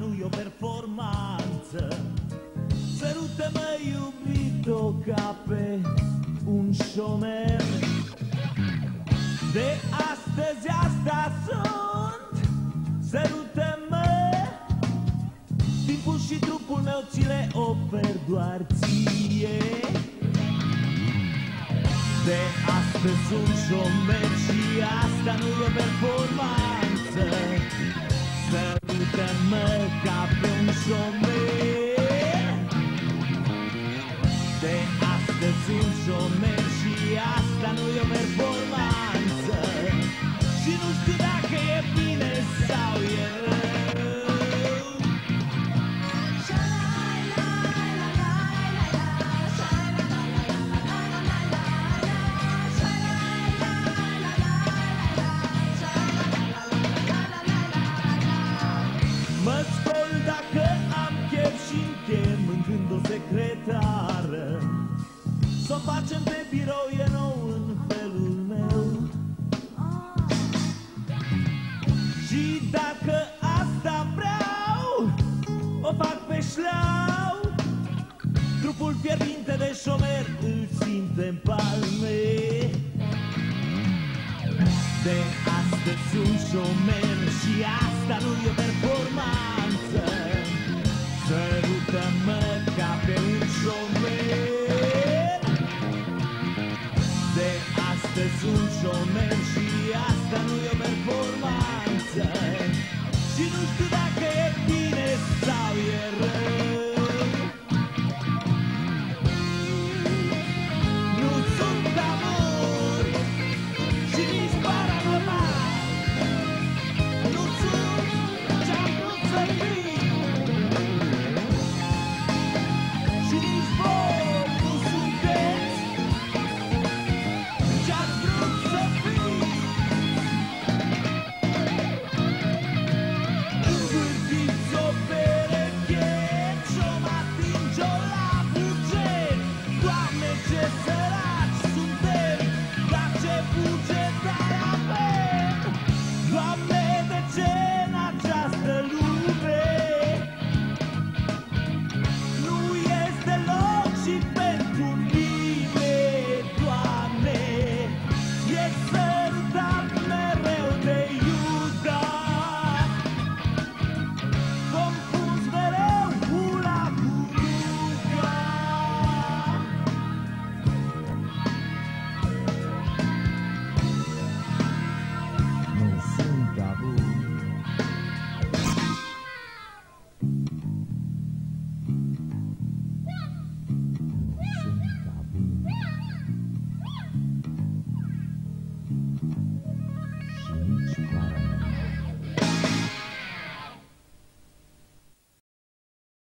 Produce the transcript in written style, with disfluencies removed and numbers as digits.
nu e o performanță. Sărută-mă, iubito, ca pe un șomer. De astăzi asta sunt. Sărută-mă, timpul și trupul meu ți le ofer doar ție. De astăzi sunt șomer și asta nu e o performanță. Sărută-mă ca pe un șomer. De astăzi sunt șomer și asta nu e o performanță. Și nu știu dacă e bine sau e rău. Mă scol dacă am chef și-mi chem mâncând o secretară. S-o facem pe birou, e nou în felul meu. Și dacă asta vreau, o fac pe șleau. Trupul fierbinte de șomer îl simte-n palme. De astăzi sunt șomer și asta nu e o performanță. Sărută-mă ca pe un șomer. De astăzi sunt șomer și asta nu e o performanță. Și nu știu